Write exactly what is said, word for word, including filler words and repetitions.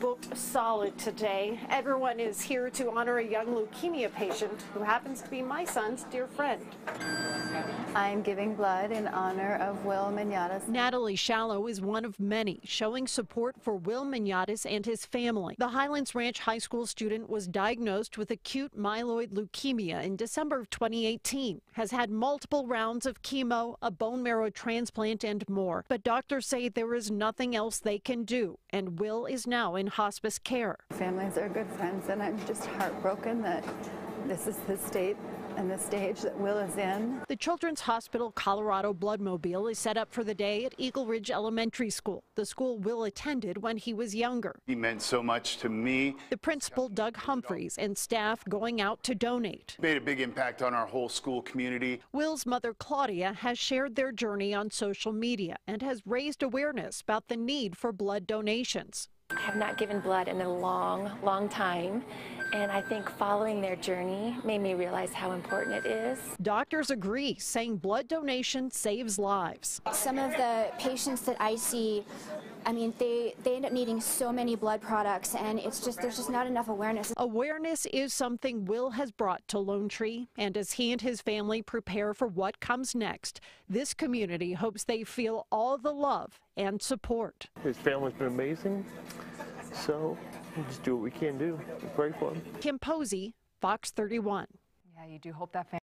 looked solid today. Everyone is here to honor a young leukemia patient who happens to be my son's dear friend. I'm giving blood in honor of Will Maniatis. Natalie Shallow is one of many showing support for Will Maniatis and his family. The Highlands Ranch High School student was diagnosed with acute myeloid leukemia in December of twenty eighteen, has had multiple rounds of chemo, a bone marrow transplant, and more. But doctors say there is nothing else they can do, and Will is now in hospice care. Families are good friends, and I'm just heartbroken that this is the state and the stage that Will is in. The Children's Hospital Colorado Bloodmobile is set up for the day at Eagle Ridge Elementary School, the school Will attended when he was younger. He meant so much to me. The principal, Doug Humphreys, and staff going out to donate. Made a big impact on our whole school community. Will's mother, Claudia, has shared their journey on social media and has raised awareness about the need for blood donations. I have not given blood in a long, long time, and I think following their journey made me realize how important it is. Doctors agree, saying blood donation saves lives. Some of the patients that I see, I mean, they, they end up needing so many blood products, and it's just, there's just not enough awareness. Awareness is something Will has brought to Lone Tree, and as he and his family prepare for what comes next, this community hopes they feel all the love and support. His family's been amazing, so we'll just do what we can do. We pray for him. Kim Posey, Fox thirty-one. Yeah, you do hope that family